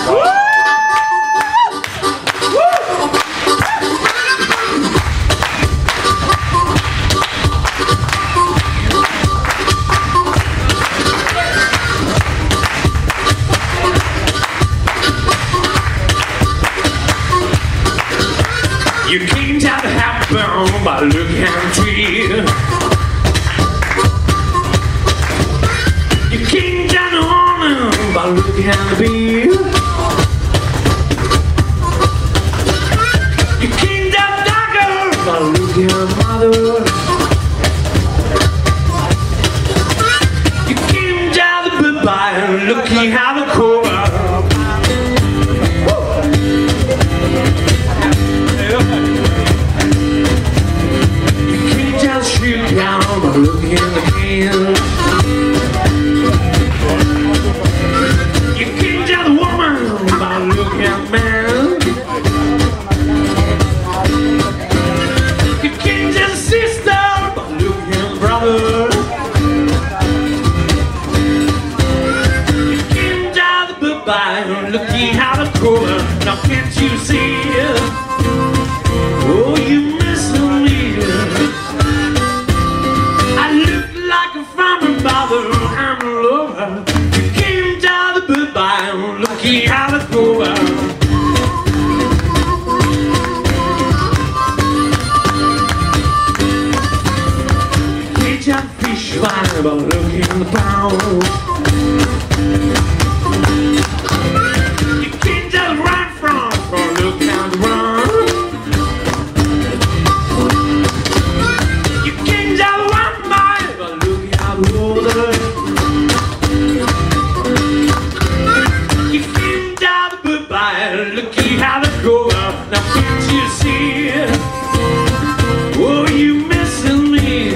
You came down to happen by looking at the tree. You came down to honor by looking at the bee. You came down to dagger by looking at the mother. You came down to goodbye looking at the cover. Down by looking in the can. You can't tell the woman by looking at the man. You can't tell the sister by looking at the brother. You can't tell the book by looking at the cover. Now can't you see it? Oh, you missing me. I'm a lover. You came down the goodbye, looking how it go out. You can't jump fish fine by looking in the pound. You can't tell right from looking at the run. You can't tell one by looking at the water. Looky how they go up. Now can't you see it? Oh, you missing me.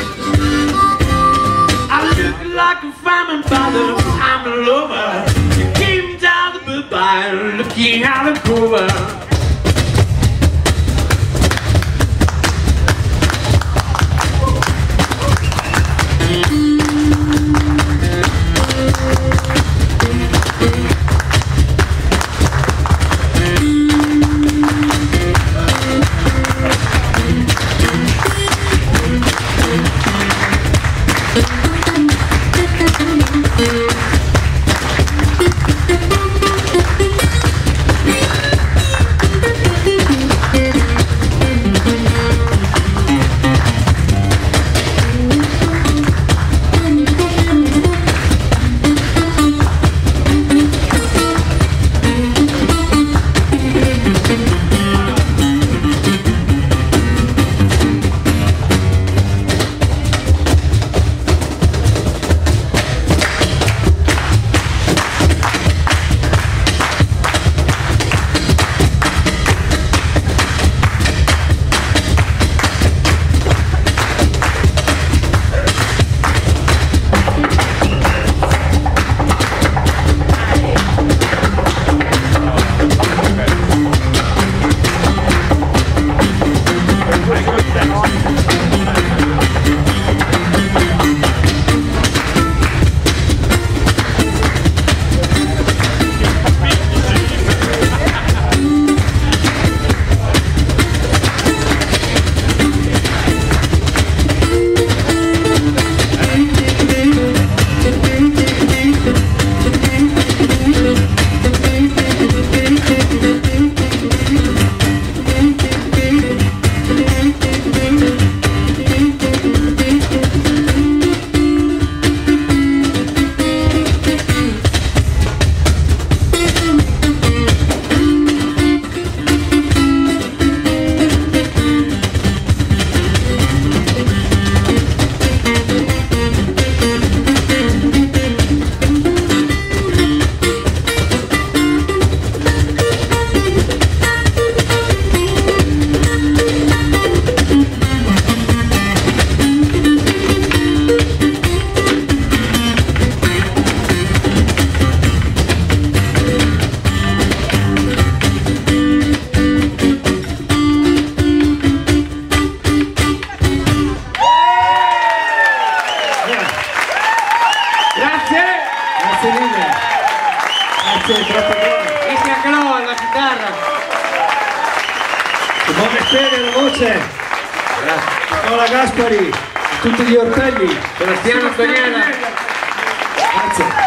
I look like a fireman father. I'm a lover. You came down the goodbye. Looky how they go up. Grazie mille. Grazie, troppo bene. Buone fede alla voce. Nicola Gaspari, tutti gli orpelli. Sebastiano Antoniana. Grazie.